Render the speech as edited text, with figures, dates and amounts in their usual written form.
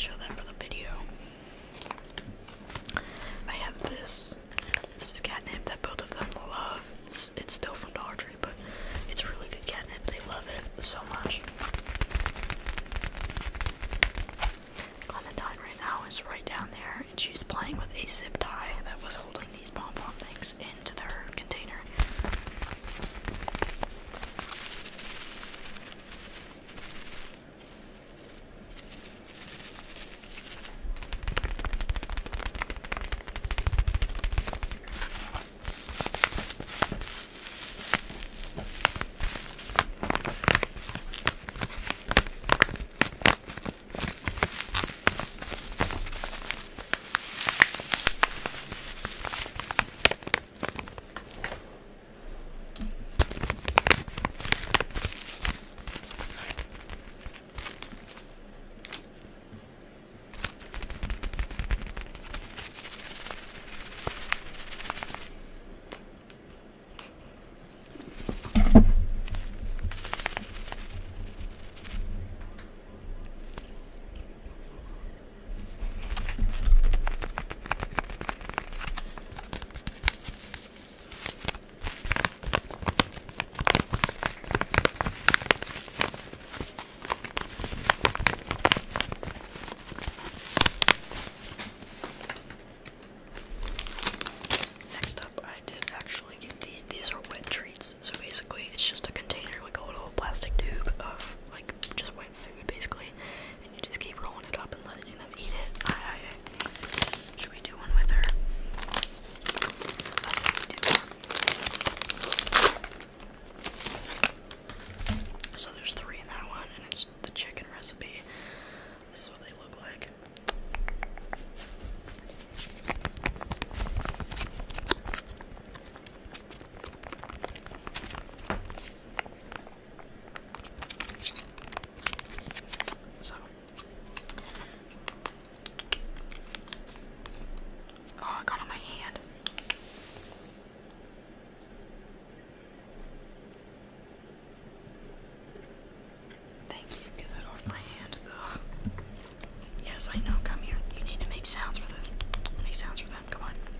show that for the video. I have this. This is catnip that both of them love. It's still from Dollar Tree, but it's really good catnip. They love it so much. Clementine right now is right down there, and she's playing with a zip tie that was holding these pom-pom things into their container. Next up, I did actually get these are wet treats. So basically, it's just a container, like a little plastic tube of like just wet food, basically, and you just keep rolling it up and letting them eat it. Should we do one with her? Let's see if we do one. So there's 3 in that one, and it's the chicken recipe. This is what they look like. So, oh, I got on my hand. Thank you. Get that off my hand. Ugh. Yes, I know. Come here. You need to make sounds for them. Make sounds for them. Come on.